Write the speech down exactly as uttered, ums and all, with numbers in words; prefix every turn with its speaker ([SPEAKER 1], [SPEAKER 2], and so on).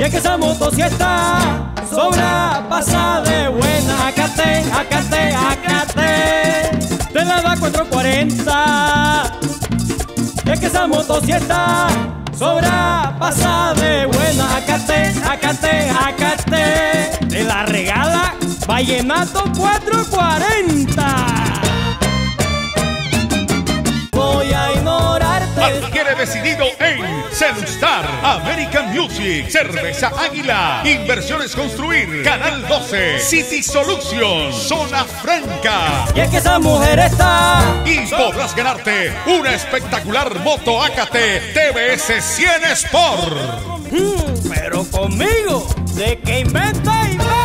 [SPEAKER 1] Y es que esa moto si está sobra, pasa de buena. Acate, acate, acate, te la da cuatro cuarenta. Y es que esa moto si está sobra, pasa de buena. Acate, acate, acate, te la regala Vallenato cuatro cuarenta. Voy a ignorarte.
[SPEAKER 2] Adquiere decidido en Celstar, American Music, Cerveza Águila, Inversiones Construir, Canal doce, City Solutions, Zona Franca.
[SPEAKER 1] Y es que esa mujer está.
[SPEAKER 2] Y podrás ganarte una espectacular moto Acate T V S cien Sport.
[SPEAKER 1] Mm, pero conmigo, de que inventa, inventa.